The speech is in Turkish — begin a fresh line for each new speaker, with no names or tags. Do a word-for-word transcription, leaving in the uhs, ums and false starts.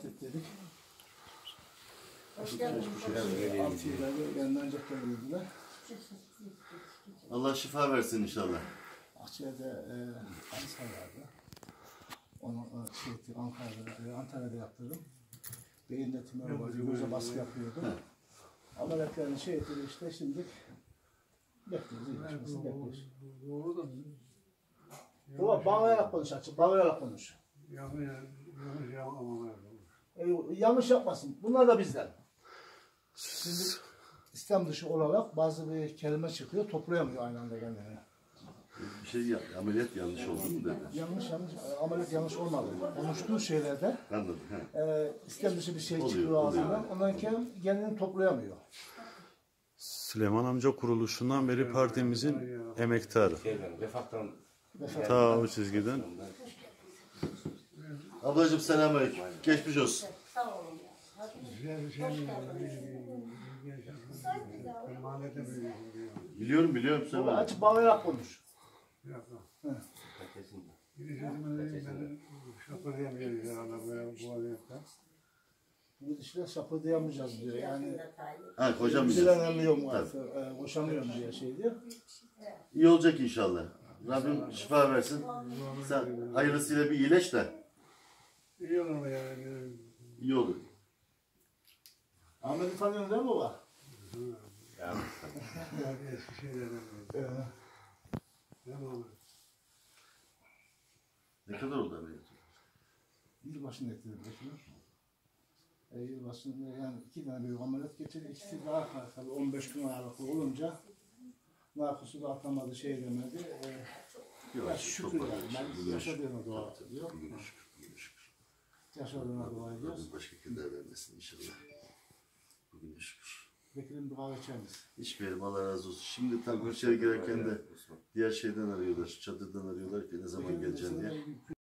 ziyaret ettik.
Hoş geldiniz.
altı yılda yanından dediler.
Allah şifa versin inşallah.
Akçay'da e, kanser vardı. Onu şey ettik, Ankara'da, e, Antalya'da yaptırdım. Beyinde tümör vardı, göze baskı yapıyordu. Ameliyatlarını şey ettik işte, şimdi bekliyoruz, iyileşmesini bekliyoruz. Baba bağlayarak konuş açık, bağlayarak konuş.
Yanlış yapamam.
E, yanlış yapmasın, bunlar da bizden. Şimdi İslam dışı olarak bazı bir kelime çıkıyor, toplayamıyor aynı anda kendini.
Bir şey ya, ameliyat yanlış oldu mu dedi.
Yanlış yanlış, ameliyat yanlış olmadı. Konuştuğu şeylerde
Anladım. He.
e, İslam dışı bir şey
Oluyor,
çıkıyor
oluyor.
ağzından, ondan kendini toplayamıyor.
Süleyman amca kuruluşundan beri partimizin emektarı.
Refahtan
Ta o çizgiden.
Ablacığım selamünaleyküm. Geçmiş olsun.
Sağ olun.
Güzel bir şey mi? Ben mahallede büyüdüm diyor.
Biliyorum biliyorum
Baba
Süleyman.
açık bağlayarak konuş.
Yapma. Gidişim öyle ben şapırdayamıyoruz herhalde böyle bu ameliyattan.
Bu dişler şapırdayamayacağız diyor. Yani
Ha kocam bilir.
direnemiyorum artık, e, koşamıyorum diye şey diyor.
İyi olacak inşallah. Rabbim şifa versin. Sen hayırlısıyla bir iyileş de
İyi olur mu yani?
iyi olur.
Ahmet'i tanıyorsun değil mi baba?
Yani eski şeylerden böyle.
Ee,
Tamam.
Ne kadar oldu ameliyat?
Yılbaşında ettirdim bekliyor. E, yılbaşında yani iki tane büyük ameliyat geçirdi. İkisi daha kalk tabii on beş gün aralıklı olunca narkosu da atlamadı, şey demedi. E, ya
Yavaş
şükür
toparlar.
yani. Ben yaşadığına dua ediyor.
Bugün şükür. Bugün şükür.
Yaşadığına dua ediyoruz.
Rabbim başka keder vermesin inşallah. Bugün şükür.
Bekir'in bir kahve içer misin?
Hiçbirim Allah razı olsun. Şimdi tam içeri girerken de diğer şeyden arıyorlar. Çadırdan arıyorlar ki ne zaman geleceğim diye.